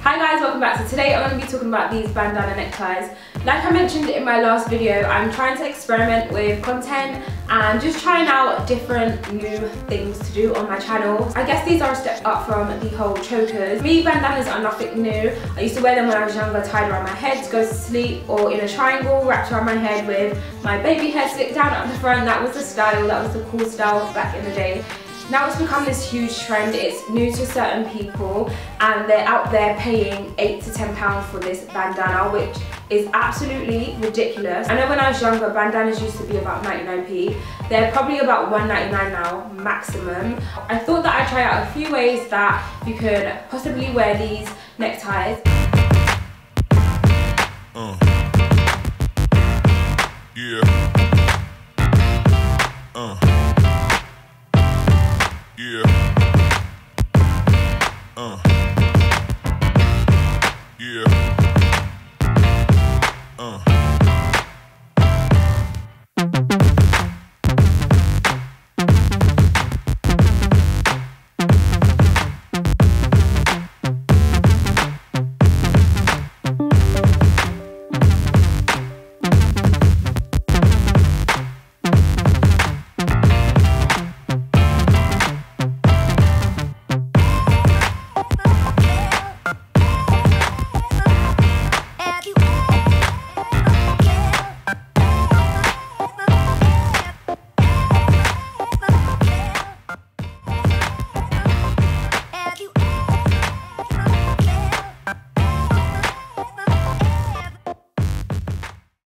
Hi guys, welcome back. So today I'm going to be talking about these bandana neckties. Like I mentioned in my last video, I'm trying to experiment with content and just trying out different new things to do on my channel. I guess these are a step up from the whole chokers. Me, bandanas are nothing new. I used to wear them when I was younger, tied around my head to go to sleep, or in a triangle wrapped around my head with my baby hair slicked down at the front. That was the style, that was the cool style back in the day. Now it's become this huge trend. It's new to certain people and they're out there paying £8 to £10 for this bandana, which is absolutely ridiculous. I know when I was younger, bandanas used to be about 99p. They're probably about £1.99 now, maximum. I thought that I'd try out a few ways that you could possibly wear these neckties. Yeah.